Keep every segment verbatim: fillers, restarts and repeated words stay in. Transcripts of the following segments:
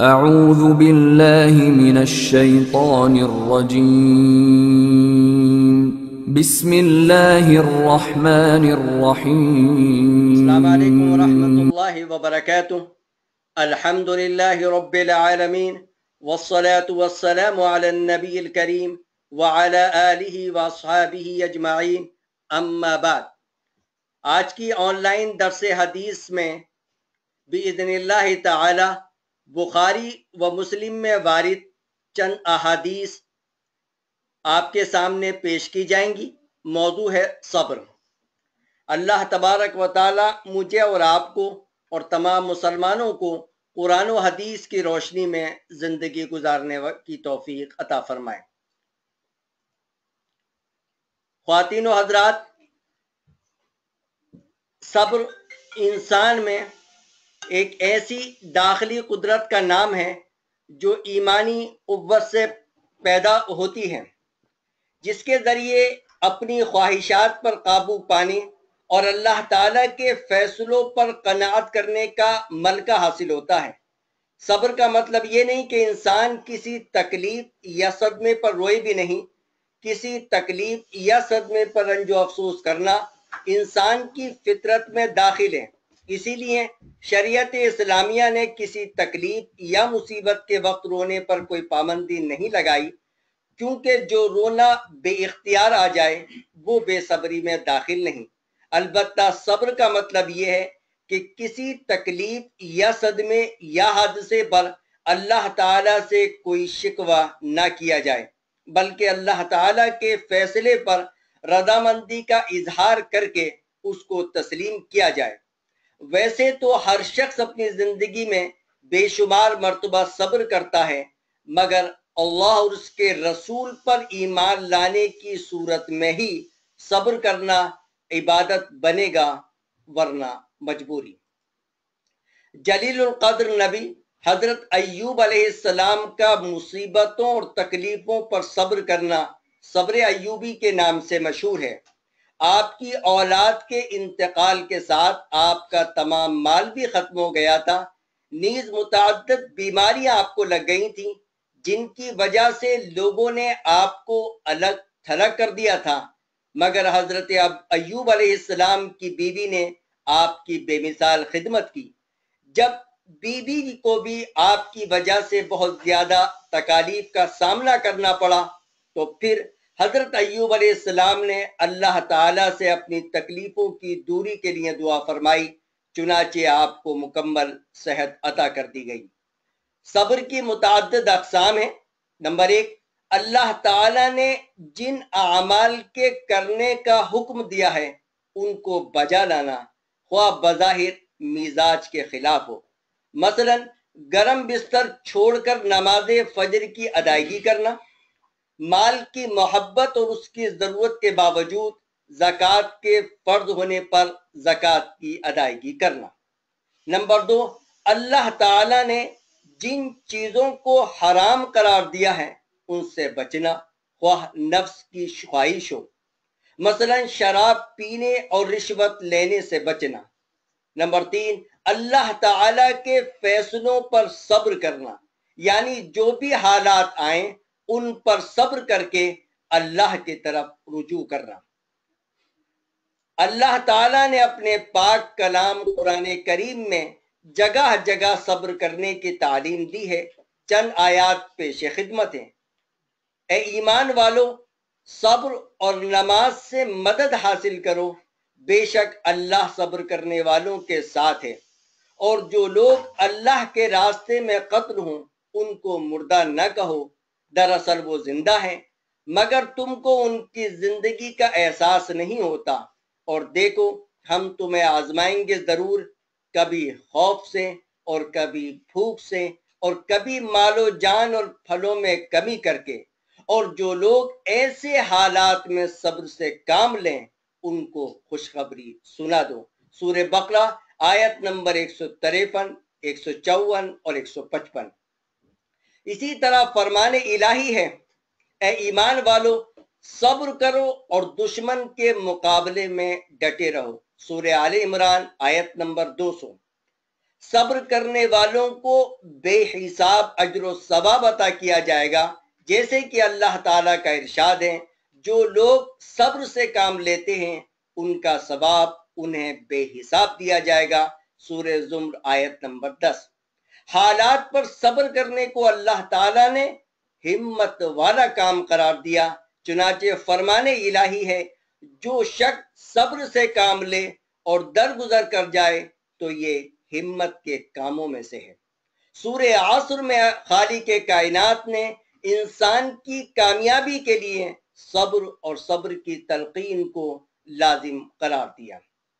اعوذ باللہ من الشیطان الرجیم بسم اللہ الرحمن الرحیم السلام علیکم ورحمۃ اللہ وبرکاتہ۔ الحمد للہ رب العالمین والصلاة والسلام علی النبی الکریم وعلی آلہ واصحابہ اجمعین، اما بعد۔ آج کی آن لائن درس حدیث میں باذن اللہ تعالی بخاری و مسلم میں وارد چند احادیث آپ کے سامنے پیش کی جائیں گی۔ موضوع ہے صبر۔ اللہ تبارک و تعالی مجھے اور آپ کو اور تمام مسلمانوں کو قرآن و حدیث کی روشنی میں زندگی گزارنے کی توفیق عطا فرمائے۔ خواتین و حضرات، صبر انسان میں ایک ایسی داخلی قدرت کا نام ہے جو ایمانی قوت سے پیدا ہوتی ہے، جس کے ذریعے اپنی خواہشات پر قابو پانے اور اللہ تعالیٰ کے فیصلوں پر قناعت کرنے کا ملکہ حاصل ہوتا ہے۔ صبر کا مطلب یہ نہیں کہ انسان کسی تکلیف یا صدمے پر روئے بھی نہیں۔ کسی تکلیف یا صدمے پر رنج و افسوس کرنا انسان کی فطرت میں داخل ہے۔ اسی لیے شریعت اسلامیہ نے کسی تکلیف یا مصیبت کے وقت رونے پر کوئی پابندی نہیں لگائی، کیونکہ جو رونا بے اختیار آ جائے وہ بے صبری میں داخل نہیں۔ البتہ صبر کا مطلب یہ ہے کہ کسی تکلیف یا صدمے یا حادثے پر اللہ تعالیٰ سے کوئی شکوہ نہ کیا جائے، بلکہ اللہ تعالیٰ کے فیصلے پر رضامندی کا اظہار کر کے اس کو تسلیم کیا جائے۔ ویسے تو ہر شخص اپنی زندگی میں بے شمار مرتبہ صبر کرتا ہے، مگر اللہ اور اس کے رسول پر ایمان لانے کی صورت میں ہی صبر کرنا عبادت بنے گا، ورنہ مجبوری۔ جلیل القدر نبی حضرت ایوب علیہ السلام کا مصیبتوں اور تکلیفوں پر صبر کرنا صبر ایوبی کے نام سے مشہور ہے۔ آپ کی اولاد کے انتقال کے ساتھ آپ کا تمام مال بھی ختم ہو گیا تھا، نیز متعدد بیماریاں آپ کو لگ گئی تھیں، جن کی وجہ سے لوگوں نے آپ کو الگ تھلگ کر دیا تھا، مگر حضرت ایوب علیہ السلام کی بیوی نے آپ کی بے مثال خدمت کی۔ جب بیوی کو بھی آپ کی وجہ سے بہت زیادہ تکالیف کا سامنا کرنا پڑا تو پھر حضرت ایوب علیہ السلام نے اللہ تعالیٰ سے اپنی تکلیفوں کی دوری کے لیے دعا فرمائی، چنانچہ آپ کو مکمل صحت عطا کر دی گئی۔ صبر کی متعدد اقسام ہیں۔ نمبر ایک، اللہ تعالیٰ نے جن اعمال کے کرنے کا حکم دیا ہے ان کو بجا لانا، خواہ بظاہر مزاج کے خلاف ہو۔ مثلا گرم بستر چھوڑ کر نماز فجر کی ادائیگی کرنا، مال کی محبت اور اس کی ضرورت کے باوجود زکوٰۃ کے فرض ہونے پر زکوٰۃ کی ادائیگی کرنا۔ نمبر دو، اللہ تعالیٰ نے جن چیزوں کو حرام قرار دیا ہے ان سے بچنا، خواہ نفس کی خواہش ہو۔ مثلا شراب پینے اور رشوت لینے سے بچنا۔ نمبر تین، اللہ تعالیٰ کے فیصلوں پر صبر کرنا، یعنی جو بھی حالات آئیں ان پر صبر کر کے اللہ کی طرف رجوع کرنا۔ اللہ تعالیٰ نے اپنے پاک کلام قرآن کریم میں جگہ جگہ صبر کرنے کی تعلیم دی ہے۔ چند آیات پیش خدمت ہیں۔ اے ایمان والو، صبر اور نماز سے مدد حاصل کرو، بے شک اللہ صبر کرنے والوں کے ساتھ ہے۔ اور جو لوگ اللہ کے راستے میں قتل ہوں ان کو مردہ نہ کہو، دراصل وہ زندہ ہیں، مگر تم کو ان کی زندگی کا احساس نہیں ہوتا۔ اور دیکھو ہم تمہیں آزمائیں گے ضرور، کبھی خوف سے اور کبھی بھوک سے اور کبھی مال و جان اور پھلوں میں کمی کر کے۔ اور جو لوگ ایسے حالات میں صبر سے کام لیں ان کو خوشخبری سنا دو۔ سورہ بقرہ آیت نمبر ایک سو تریپن، ایک سو چون اور ایک سو پچپن۔ اسی طرح فرمان الہی ہے، اے ایمان والو صبر کرو اور دشمن کے مقابلے میں ڈٹے رہو۔ سورہ آل عمران آیت نمبر دو سو۔ صبر کرنے والوں کو بے حساب اجر و ثواب عطا کیا جائے گا، جیسے کہ اللہ تعالیٰ کا ارشاد ہے، جو لوگ صبر سے کام لیتے ہیں ان کا ثواب انہیں بے حساب دیا جائے گا۔ سورہ زمر آیت نمبر دس۔ حالات پر صبر کرنے کو اللہ تعالیٰ نے ہمت والا کام قرار دیا، چنانچہ فرمان الہی ہے، جو شخص صبر سے کام لے اور درگزر کر جائے تو یہ ہمت کے کاموں میں سے ہے۔ سورہ عصر میں خالق کائنات نے انسان کی کامیابی کے لیے صبر اور صبر کی تلقین کو لازم قرار دیا۔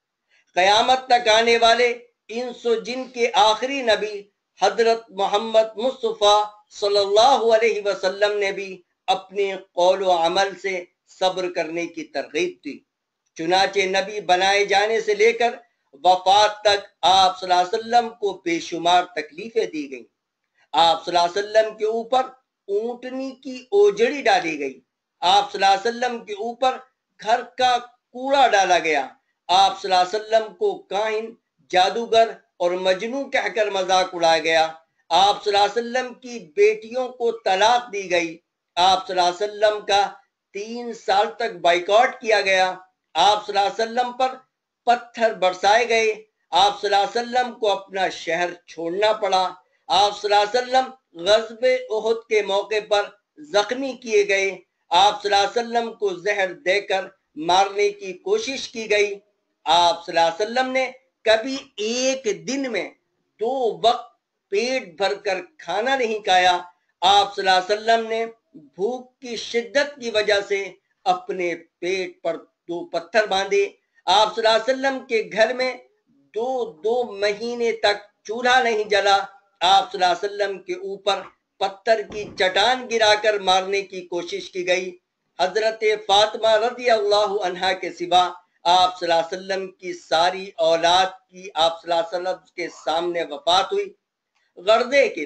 قیامت تک آنے والے انس و جن کے آخری نبی حضرت محمد مصطفیٰ صلی اللہ علیہ وسلم نے بھی اپنے قول و عمل سے صبر کرنے کی ترغیب دی، چنانچہ نبی بنائے جانے سے لے کر وفات تک آپ صلی اللہ علیہ وسلم کو بے شمار تکلیفیں دی گئیں۔ آپ صلی اللہ علیہ وسلم کے اوپر اونٹنی کی اوجڑی ڈالی گئی، آپ صلی اللہ علیہ وسلم کے اوپر گھر کا کوڑا ڈالا گیا، آپ صلی اللہ علیہ وسلم کو کاہن، جادوگر اور مجنون کہہ کر مذاق اڑایا گیا، آپ صلی اللہ علیہ وسلم کی بیٹیوں کو طلاق دی گئی، آپ صلی اللہ علیہ وسلم کا تین سال تک بائیکاٹ کیا گیا، آپ صلی اللہ علیہ وسلم پر پتھر برسائے گئے، آپ صلی اللہ علیہ وسلم کو اپنا شہر چھوڑنا پڑا، آپ صلی اللہ علیہ وسلم غزوہ احد کے موقع پر زخمی کیے گئے، آپ صلی اللہ علیہ وسلم کو زہر دے کر مارنے کی کوشش کی گئی، آپ صلی اللہ علیہ وسلم نے کبھی ایک دن میں دو وقت پیٹ بھر کر کھانا نہیں کھایا، آپ صلی اللہ علیہ وسلم نے بھوک کی شدت کی وجہ سے اپنے پیٹ پر دو پتھر باندھے، آپ صلی اللہ علیہ وسلم کے گھر میں دو دو مہینے تک چولہا نہیں جلا، آپ صلی اللہ علیہ وسلم کے اوپر پتھر کی چٹان گرا کر مارنے کی کوشش کی گئی۔ حضرت فاطمہ رضی اللہ عنہا کے سوا آپ صلی اللہ علیہ وسلم کی ساری اولاد کی آپ صلی اللہ علیہ وسلم کے سامنے وفات ہوئی۔ غرضے کے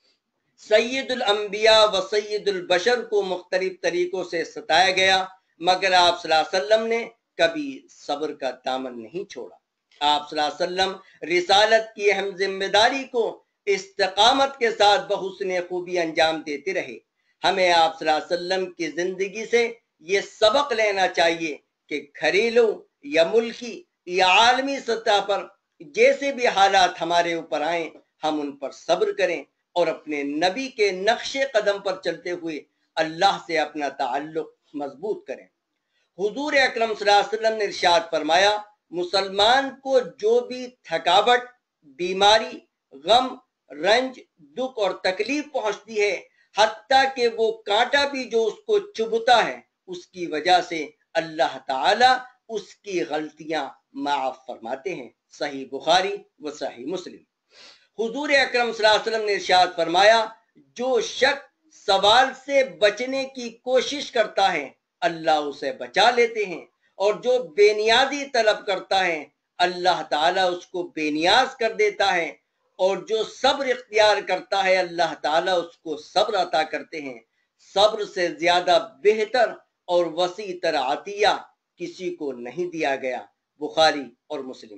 سید الانبیاء و سید البشر کو مختلف طریقوں سے ستایا گیا، مگر آپ صلی اللہ علیہ وسلم نے کبھی صبر کا دامن نہیں چھوڑا۔ آپ صلی اللہ علیہ وسلم رسالت کی اہم ذمہ داری کو استقامت کے ساتھ بحسن خوبی انجام دیتے رہے۔ ہمیں آپ صلی اللہ علیہ وسلم کی زندگی سے یہ سبق لینا چاہیے کہ گھریلو یا ملکی یا عالمی سطح پر جیسے بھی حالات ہمارے اوپر آئیں، ہم ان پر صبر کریں اور اپنے نبی کے نقش قدم پر چلتے ہوئے اللہ سے اپنا تعلق مضبوط کریں۔ حضور اکرم صلی اللہ علیہ وسلم نے ارشاد فرمایا، مسلمان کو جو بھی تھکاوٹ، بیماری، غم، رنج، دکھ اور تکلیف پہنچتی ہے، حتیٰ کہ وہ کانٹا بھی جو اس کو چبھتا ہے، اس کی وجہ سے اللہ تعالی اس کی غلطیاں معاف فرماتے ہیں۔ صحیح بخاری و صحیح مسلم۔ حضور اکرم صلی اللہ علیہ وسلم نے ارشاد فرمایا، جو شخص سوال سے بچنے کی کوشش کرتا ہے اللہ اسے بچا لیتے ہیں، اور جو بے نیازی طلب کرتا ہے اللہ تعالیٰ اس کو بے نیاز کر دیتا ہے، اور جو صبر اختیار کرتا ہے اللہ تعالیٰ اس کو صبر عطا کرتے ہیں۔ صبر سے زیادہ بہتر اور وسیع تر عطیہ کسی کو نہیں دیا گیا۔ بخاری اور مسلم۔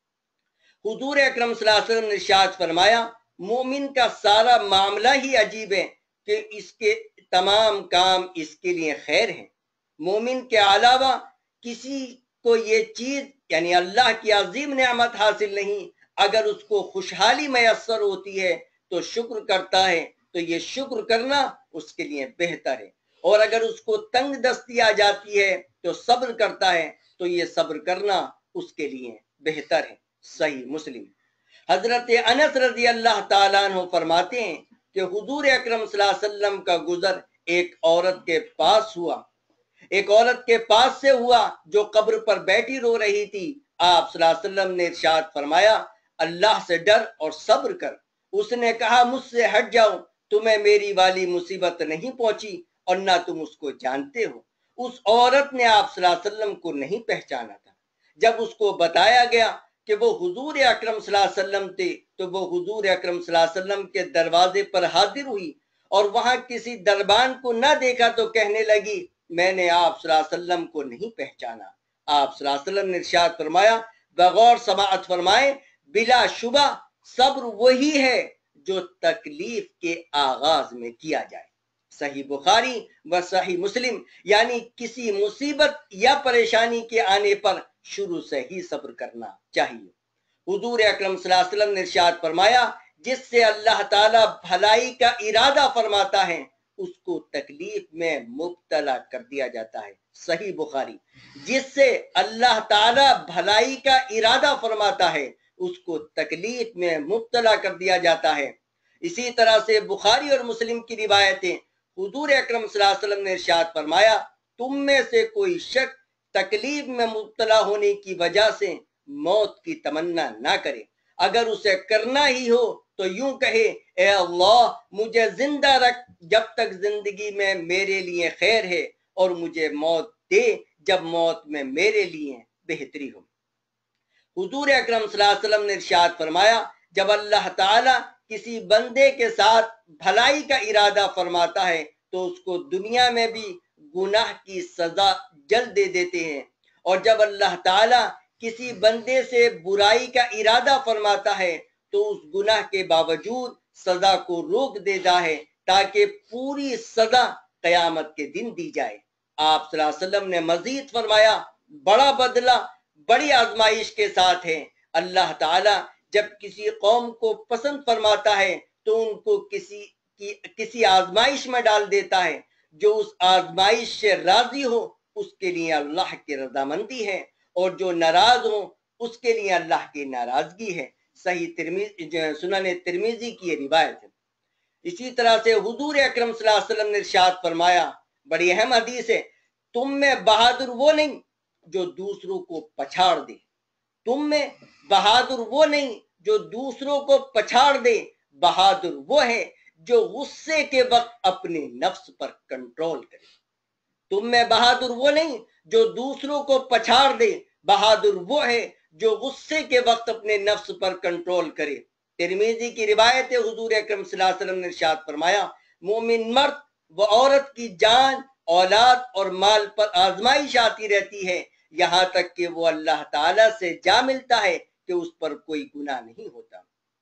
حضور اکرم صلی اللہ علیہ وسلم نے ارشاد فرمایا، مومن کا سارا معاملہ ہی عجیب ہے کہ اس کے تمام کام اس کے لیے خیر ہیں۔ مومن کے علاوہ کسی کو یہ چیز یعنی اللہ کی عظیم نعمت حاصل نہیں، اگر اس کو خوشحالی میسر ہوتی ہے تو شکر کرتا ہے تو یہ شکر کرنا اس کے لیے بہتر ہے، اور اگر اس کو تنگ دستی آ جاتی ہے تو صبر کرتا ہے تو یہ صبر کرنا اس کے لیے بہتر ہے۔ صحیح مسلم۔ حضرت انس رضی اللہ تعالیٰ عنہ فرماتے ہیں کہ حضور اکرم صلی اللہ علیہ وسلم کا گزر ایک عورت کے پاس ہوا ایک عورت کے پاس سے ہوا جو قبر پر بیٹھی رو رہی تھی۔ آپ صلی اللہ علیہ وسلم نے ارشاد فرمایا، اللہ سے ڈر اور صبر کر۔ اس نے کہا، مجھ سے ہٹ جاؤ، تمہیں میری والی مصیبت نہیں پہنچی اور نہ تم اس کو جانتے ہو۔ اس عورت نے آپ صلی اللہ علیہ وسلم کو نہیں پہچانا تھا۔ جب اس کو بتایا گیا کہ وہ حضور اکرم صلی اللہ علیہ وسلم تھے تو وہ حضور اکرم صلی اللہ علیہ وسلم کے دروازے پر حاضر ہوئی، اور وہاں کسی دربان کو نہ دیکھا تو کہنے لگی، میں نے آپ صلی اللہ علیہ وسلم کو نہیں پہچانا۔ آپ صلی اللہ علیہ وسلم نے ارشاد فرمایا، بغور سماعت فرمائے، بلا شبہ صبر وہی ہے جو تکلیف کے آغاز میں کیا جائے۔ صحیح بخاری و صحیح مسلم، یعنی کسی مصیبت یا پریشانی کے آنے پر شروع سے ہی صبر کرنا چاہیے۔ حضور اکرم صلی اللہ علیہ وسلم نے ارشاد فرمایا، جس سے اللہ تعالیٰ بھلائی کا ارادہ فرماتا ہے اس کو تکلیف میں مبتلا کر دیا جاتا ہے۔ صحیح بخاری۔ جس سے اللہ تعالیٰ بھلائی کا ارادہ فرماتا ہے اس کو تکلیف میں مبتلا کر دیا جاتا ہے۔ اسی طرح سے بخاری اور مسلم کی روایتیں، حضور اکرم صلی اللہ علیہ وسلم نے ارشاد فرمایا، تم میں سے کوئی شخص تکلیف میں مبتلا ہونے کی وجہ سے موت کی تمنا نہ کرے، اگر اسے کرنا ہی ہو تو یوں کہے، اے اللہ مجھے زندہ رکھ جب تک زندگی میں میرے لیے خیر ہے، اور مجھے موت دے جب موت میں میرے لیے بہتری ہو۔ حضور اکرم صلی اللہ علیہ وسلم نے ارشاد فرمایا، جب اللہ تعالیٰ کسی بندے کے ساتھ بھلائی کا ارادہ فرماتا ہے تو اس کو دنیا میں بھی گناہ کی سزا جلد دے دیتے ہیں، اور جب اللہ تعالیٰ کسی بندے سے برائی کا ارادہ فرماتا ہے تو اس گناہ کے باوجود سزا کو روک دیتا ہے تاکہ پوری سزا قیامت کے دن دی جائے۔ آپ صلی اللہ علیہ وسلم نے مزید فرمایا، بڑا بدلہ بڑی آزمائش کے ساتھ ہے۔ اللہ تعالیٰ جب کسی قوم کو پسند فرماتا ہے تو ان کو کسی کی کسی آزمائش میں ڈال دیتا ہے، جو اس آزمائش سے راضی ہو اس کے لیے اللہ کی رضامندی ہے، اور جو ناراض ہو اس کے لیے اللہ کی ناراضگی ہے۔ صحیح ترمذی سنن ترمذی کی یہ روایت ہے۔ اسی طرح سے حضور اکرم صلی اللہ علیہ وسلم نے ارشاد فرمایا، بڑی اہم حدیث ہے، تم میں بہادر وہ نہیں جو دوسروں کو پچھاڑ دے، تم میں بہادر وہ نہیں جو دوسروں کو پچھاڑ دے، بہادر وہ ہے جو غصے کے وقت اپنے نفس پر کنٹرول کرے۔ تم میں بہادر وہ نہیں جو دوسروں کو پچھاڑ دے، بہادر وہ ہے جو غصے کے وقت اپنے نفس پر کنٹرول کرے۔ ترمذی کی روایت ہے، حضور اکرم صلی اللہ علیہ وسلم نے ارشاد فرمایا، مومن مرد و عورت کی جان، اولاد اور مال پر آزمائش آتی رہتی ہے، یہاں تک کہ وہ اللہ تعالیٰ سے جا ملتا ہے کہ اس پر کوئی گناہ نہیں ہوتا۔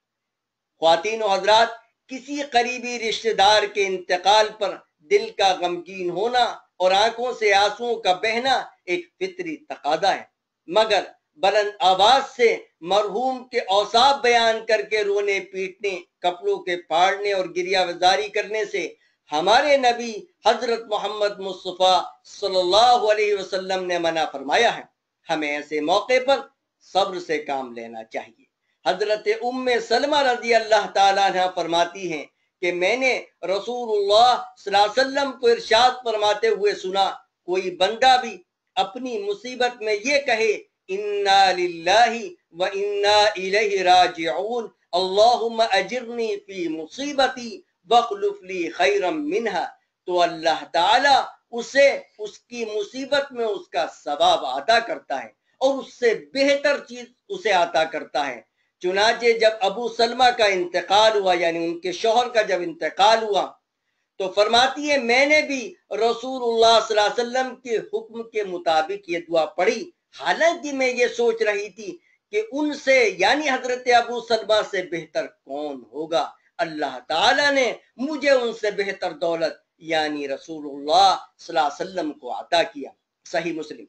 خواتین و حضرات، کسی قریبی رشتہ دار کے انتقال پر دل کا غمگین ہونا اور آنکھوں سے آنسوؤں کا بہنا ایک فطری تقاضا ہے، مگر بلند آواز سے مرحوم کے اوصاف بیان کر کے رونے پیٹنے، کپڑوں کے پھاڑنے اور گریہ وزاری کرنے سے ہمارے نبی حضرت محمد مصطفیٰ صلی اللہ علیہ وسلم نے منع فرمایا ہے۔ ہمیں ایسے موقع پر صبر سے کام لینا چاہیے۔ حضرت ام سلمہ رضی اللہ تعالیٰ عنہ فرماتی ہیں کہ میں نے رسول اللہ صلی اللہ علیہ وسلم کو ارشاد فرماتے ہوئے سنا، کوئی بندہ بھی اپنی مصیبت میں یہ کہے، انا للہ و انا الیہ راجعون، اللہم اجرنی فی مصیبتی واخلف لی خیرا منہا، تو اللہ تعالیٰ اسے اس کی مصیبت میں اس کا ثواب عطا کرتا ہے اور اس سے بہتر چیز اسے عطا کرتا ہے۔ چنانچہ جب ابو سلمہ کا انتقال ہوا، یعنی ان کے شوہر کا جب انتقال ہوا، تو فرماتی ہے میں نے بھی رسول اللہ صلی اللہ علیہ وسلم کے حکم کے مطابق یہ دعا پڑھی، حالانکہ میں یہ سوچ رہی تھی کہ ان سے یعنی حضرت ابو سلمہ سے بہتر کون ہوگا۔ اللہ تعالیٰ نے مجھے ان سے بہتر دولت یعنی رسول اللہ صلی اللہ علیہ وسلم کو عطا کیا۔ صحیح مسلم۔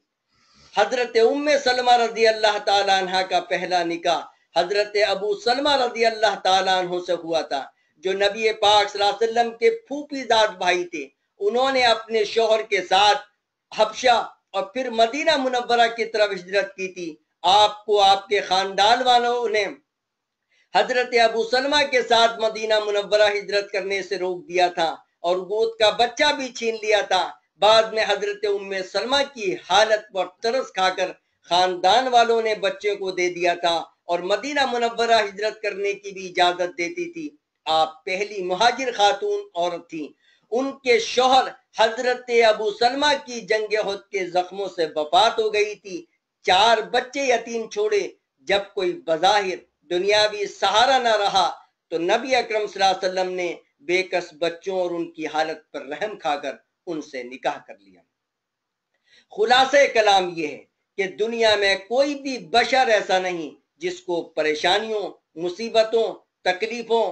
حضرت ام سلمہ رضی اللہ تعالیٰ عنہ کا پہلا نکاح حضرت ابو سلمہ رضی اللہ تعالیٰ عنہ سے ہوا تھا، جو نبی پاک صلی اللہ علیہ وسلم کے پھوپھی زاد بھائی تھے۔ انہوں نے اپنے شوہر کے ساتھ حبشہ اور پھر مدینہ منورہ کی طرف ہجرت کی تھی۔ آپ کو آپ کے خاندان والوں نے حضرت ابو سلمہ کے ساتھ مدینہ منورہ ہجرت کرنے سے روک دیا تھا اور گود کا بچہ بھی چھین لیا تھا۔ بعد میں حضرت ام سلمہ کی حالت پر ترس کھا کر خاندان والوں نے بچے کو دے دیا تھا اور مدینہ منورہ ہجرت کرنے کی بھی اجازت دیتی تھی۔ آپ پہلی مہاجر خاتون عورت تھیں۔ ان کے شوہر حضرت ابو سلمہ کی جنگ احد کے زخموں سے وفات ہو گئی تھی۔ چار بچے یتیم چھوڑے۔ جب کوئی بظاہر دنیاوی سہارا نہ رہا تو نبی اکرم صلی اللہ علیہ وسلم نے بے کس بچوں اور ان کی حالت پر رحم کھا کر ان سے نکاح کر لیا۔ خلاصہ کلام یہ ہے کہ دنیا میں کوئی بھی بشر ایسا نہیں جس کو پریشانیوں مصیبتوں، تکلیفوں،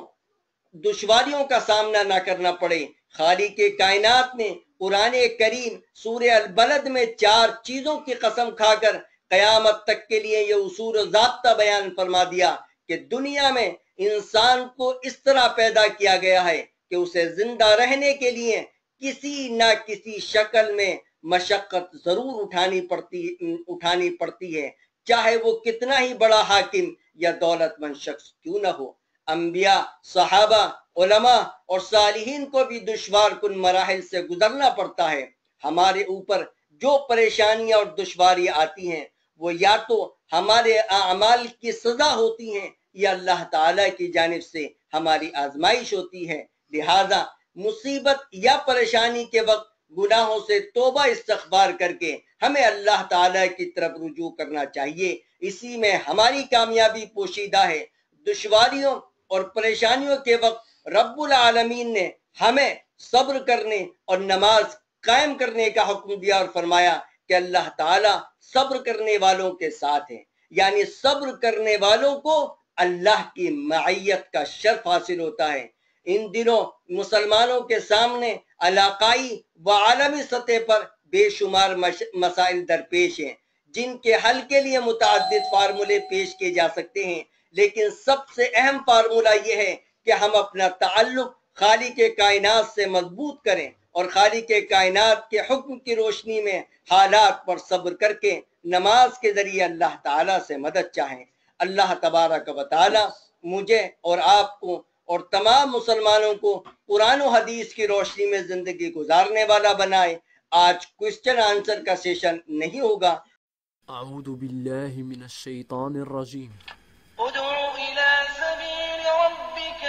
دشواریوں کا سامنا نہ کرنا پڑے۔ خالق کائنات نے قرآن کریم سورہ البلد میں چار چیزوں کی قسم کھا کر قیامت تک کے لیے یہ اصول و ضابطہ بیان فرما دیا کہ دنیا میں انسان کو اس طرح پیدا کیا گیا ہے کہ اسے زندہ رہنے کے لیے کسی نہ کسی شکل میں مشقت ضرور اٹھانی پڑتی اٹھانی پڑتی ہے، چاہے وہ کتنا ہی بڑا حاکم یا دولت مند شخص کیوں نہ ہو۔ انبیاء، صحابہ، علماء اور صالحین کو بھی دشوار کن مراحل سے گزرنا پڑتا ہے۔ ہمارے اوپر جو پریشانیاں اور دشواریاں آتی ہیں وہ یا تو ہمارے اعمال کی سزا ہوتی ہیں یا اللہ تعالی کی جانب سے ہماری آزمائش ہوتی ہے۔ لہذا مصیبت یا پریشانی کے وقت گناہوں سے توبہ استغفار کر کے ہمیں اللہ تعالی کی طرف رجوع کرنا چاہیے، اسی میں ہماری کامیابی پوشیدہ ہے۔ دشواریوں اور پریشانیوں کے وقت رب العالمین نے ہمیں صبر کرنے اور نماز قائم کرنے کا حکم دیا اور فرمایا کہ اللہ تعالیٰ صبر کرنے والوں کے ساتھ ہے، یعنی صبر کرنے والوں کو اللہ کی معیت کا شرف حاصل ہوتا ہے۔ ان دنوں مسلمانوں کے سامنے علاقائی و عالمی سطح پر بے شمار مسائل درپیش ہیں جن کے حل کے لیے متعدد فارمولے پیش کیے جا سکتے ہیں، لیکن سب سے اہم فارمولہ یہ ہے کہ ہم اپنا تعلق خالق کائنات سے مضبوط کریں اور خالق کائنات کے حکم کی روشنی میں حالات پر صبر کر کے نماز کے ذریعے اللہ تعالیٰ سے مدد چاہیں۔ اللہ تبارک و تعالیٰ مجھے اور آپ کو اور تمام مسلمانوں کو قرآن و حدیث کی روشنی میں زندگی گزارنے والا بنائے۔ آج کوسچن آنسر کا سیشن نہیں ہوگا۔ اعوذ باللہ من الشیطان الرجیم۔ ادع إلى سبيل ربك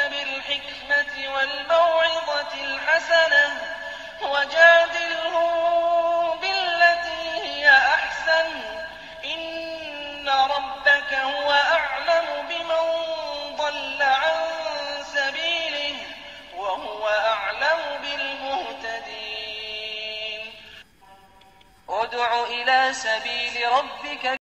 بالحكمة والموعظة الحسنة وجادلهم بالتي هي أحسن إن ربك هو أعلم بمن ضل عن سبيله وهو أعلم بالمهتدين ادع إلى سبيل ربك